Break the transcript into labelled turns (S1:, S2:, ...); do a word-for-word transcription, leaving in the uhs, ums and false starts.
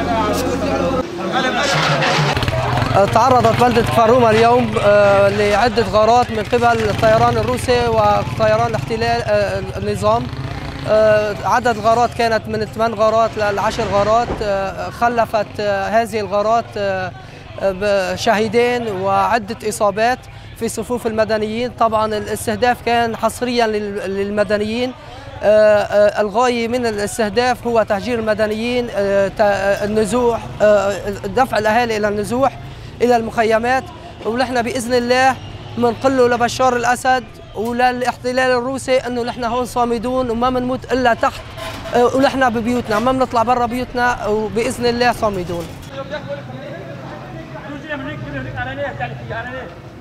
S1: تعرضت بلدة كفر اليوم لعدة غارات من قبل الطيران الروسي وطيران الاحتلال النظام. عدد الغارات كانت من ثمان غارات لعشر غارات، خلفت هذه الغارات شهيدين وعدة إصابات في صفوف المدنيين. طبعا الاستهداف كان حصريا للمدنيين، الغاية من الاستهداف هو تهجير المدنيين، النزوح، دفع الأهالي إلى النزوح إلى المخيمات. ونحن بإذن الله بنقول له لبشار الأسد وللاحتلال الروسي انه نحن هون صامدون وما بنموت الا تحت، ونحن ببيوتنا ما بنطلع برا بيوتنا، وباذن الله صامدون.